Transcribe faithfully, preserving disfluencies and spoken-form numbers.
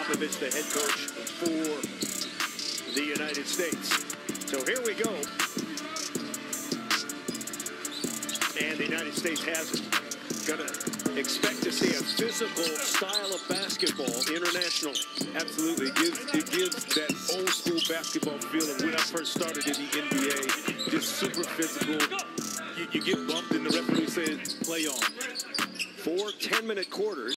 Popovich, the head coach for the United States. So here we go. And the United States has it. Gonna expect to see a physical style of basketball internationally. Absolutely. It gives, it gives that old school basketball feeling when I first started in the N B A. Just super physical. You, you get bumped and the referee says, play on. Four ten-minute quarters.